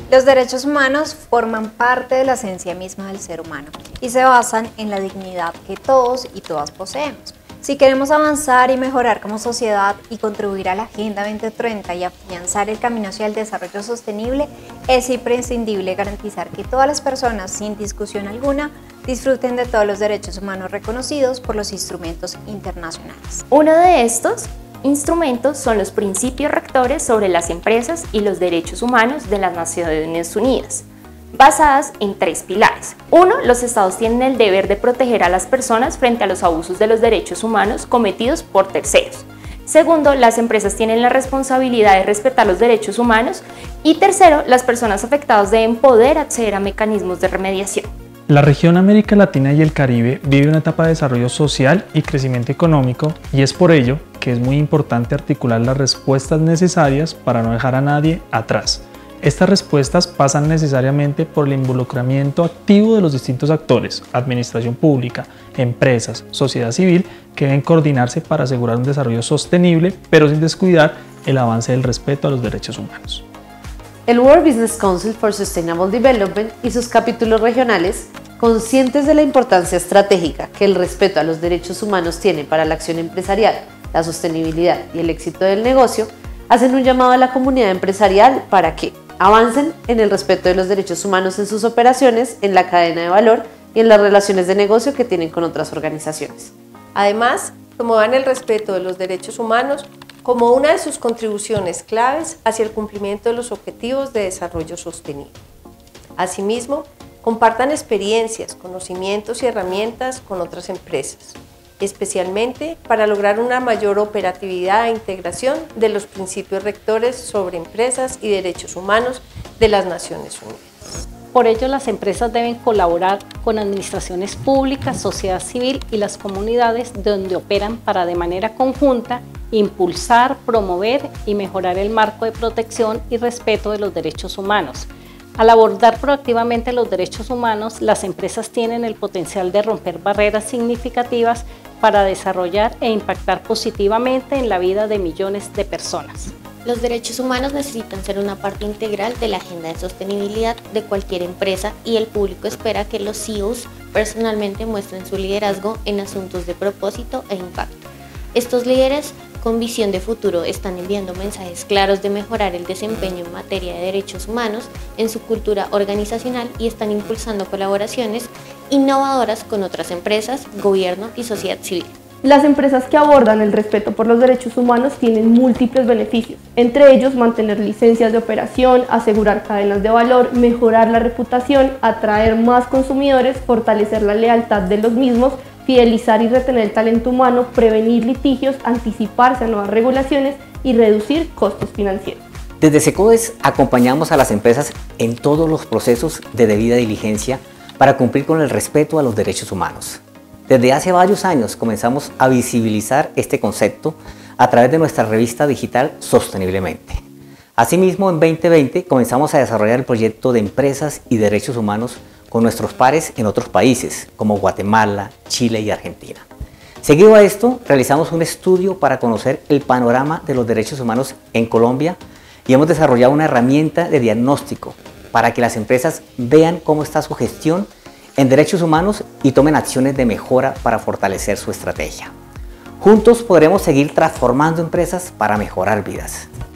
Los derechos humanos forman parte de la esencia misma del ser humano y se basan en la dignidad que todos y todas poseemos. Si queremos avanzar y mejorar como sociedad y contribuir a la Agenda 2030 y afianzar el camino hacia el desarrollo sostenible, es imprescindible garantizar que todas las personas, sin discusión alguna, disfruten de todos los derechos humanos reconocidos por los instrumentos internacionales. Uno de estos instrumentos son los principios rectores sobre las empresas y los derechos humanos de las Naciones Unidas, basadas en 3 pilares. 1. Los estados tienen el deber de proteger a las personas frente a los abusos de los derechos humanos cometidos por terceros. 2. Las empresas tienen la responsabilidad de respetar los derechos humanos. Y 3. Las personas afectadas deben poder acceder a mecanismos de remediación. La región América Latina y el Caribe vive una etapa de desarrollo social y crecimiento económico, y es por ello que es muy importante articular las respuestas necesarias para no dejar a nadie atrás. Estas respuestas pasan necesariamente por el involucramiento activo de los distintos actores, administración pública, empresas, sociedad civil, que deben coordinarse para asegurar un desarrollo sostenible, pero sin descuidar el avance del respeto a los derechos humanos. El World Business Council for Sustainable Development y sus capítulos regionales, conscientes de la importancia estratégica que el respeto a los derechos humanos tiene para la acción empresarial, la sostenibilidad y el éxito del negocio, hacen un llamado a la comunidad empresarial para que avancen en el respeto de los derechos humanos en sus operaciones, en la cadena de valor y en las relaciones de negocio que tienen con otras organizaciones. Además, promuevan el respeto de los derechos humanos como una de sus contribuciones claves hacia el cumplimiento de los objetivos de desarrollo sostenible. Asimismo, compartan experiencias, conocimientos y herramientas con otras empresas, especialmente para lograr una mayor operatividad e integración de los principios rectores sobre empresas y derechos humanos de las Naciones Unidas. Por ello, las empresas deben colaborar con administraciones públicas, sociedad civil y las comunidades donde operan para, de manera conjunta, impulsar, promover y mejorar el marco de protección y respeto de los derechos humanos. Al abordar proactivamente los derechos humanos, las empresas tienen el potencial de romper barreras significativas para desarrollar e impactar positivamente en la vida de millones de personas. Los derechos humanos necesitan ser una parte integral de la agenda de sostenibilidad de cualquier empresa, y el público espera que los CEOs personalmente muestren su liderazgo en asuntos de propósito e impacto. Estos líderes con visión de futuro están enviando mensajes claros de mejorar el desempeño en materia de derechos humanos en su cultura organizacional y están impulsando colaboraciones innovadoras con otras empresas, gobierno y sociedad civil. Las empresas que abordan el respeto por los derechos humanos tienen múltiples beneficios, entre ellos mantener licencias de operación, asegurar cadenas de valor, mejorar la reputación, atraer más consumidores, fortalecer la lealtad de los mismos, fidelizar y retener el talento humano, prevenir litigios, anticiparse a nuevas regulaciones y reducir costos financieros. Desde Secodes acompañamos a las empresas en todos los procesos de debida diligencia para cumplir con el respeto a los derechos humanos. Desde hace varios años comenzamos a visibilizar este concepto a través de nuestra revista digital Sosteniblemente. Asimismo, en 2020 comenzamos a desarrollar el proyecto de empresas y derechos humanos con nuestros pares en otros países como Guatemala, Chile y Argentina. Seguido a esto, realizamos un estudio para conocer el panorama de los derechos humanos en Colombia y hemos desarrollado una herramienta de diagnóstico para que las empresas vean cómo está su gestión en derechos humanos y tomen acciones de mejora para fortalecer su estrategia. Juntos podremos seguir transformando empresas para mejorar vidas.